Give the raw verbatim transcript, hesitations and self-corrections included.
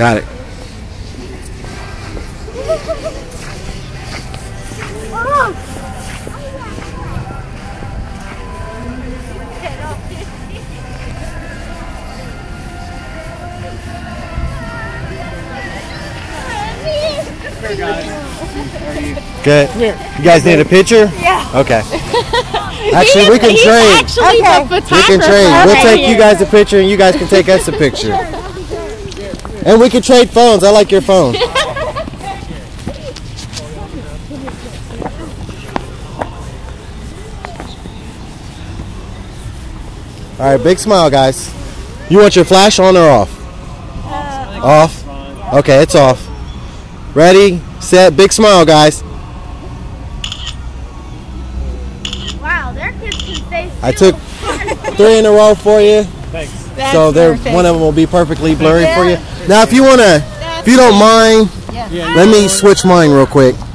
Got it. Here, guys. Good. You guys need a picture? Yeah. Okay. Actually, we can He's trade. actually Okay. the We photographer. can trade. We'll right take here. you guys a picture and you guys can take us a picture. And we can trade phones. I like your phone. All right, big smile, guys. You want your flash on or off? Uh, Off? Okay, it's off. Ready, set, big smile, guys. Wow, their kids can stay still. I took three in a row for you. Thanks. That's So there, perfect. one of them will be perfectly blurry for you. Yeah. Now, if you wanna, if you don't mind, Yeah. let me switch mine real quick.